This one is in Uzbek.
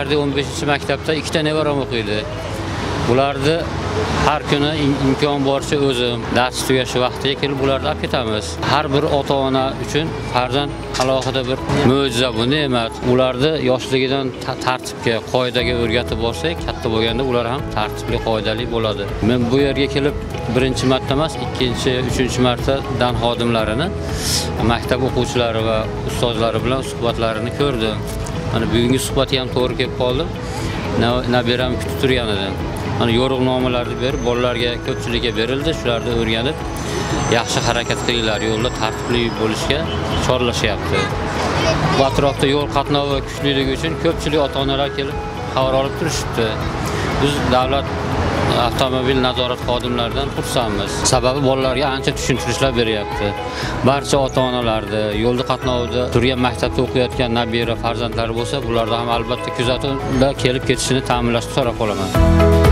Mardiya 15-maktabda 2 ta nevaram o'qiydi. Bularni har kuni imkon boricha o'zim dars tugashi vaqtiga kelib bularni olib ketamiz. Har bir ota-ona uchun farzand alohida bir mo'jiza, bu ne'mat. Ularni yoshligidan tartibga, qoidaga o'rgatib borsak, katta bo'lganda ular ham tartibli, qoidali bo'ladi. Men bu yerga kelib birinchi marta emas, ikkinchi, uchinchi marta dan xodimlarini, maktab o'quvchilari va ustozlari bilan suhbatlarini ko'rdim. Mana bugungi suhbatga ham to'g'ri kelib qoldim. Nabiram kutib turgan edim. Mana yo'riqnomalarni berib, bolalarga ko'pchilikka berildi, shularni o'rganib, yaxshi harakat qilinglar, yo'lda tartibli bo'lishga chorlashyapti. Bu atrofda yo'l qatnovi kuchliligi uchun ko'pchilik ota-onalar kelib xabar olib turishibdi. Biz davlat avtomobil nazorat xodimlaridan xursandmiz. Sababi bolalarga ancha tushuntirishlar beryapti. Barcha ota-onalarni yo'lda qatnovida turgan maktabda o'qiyotgan nabira farzandlari bo'lsa, bularda ham albatta kuzatuvda kelib ketishini ta'minlashni so'rab qolaman.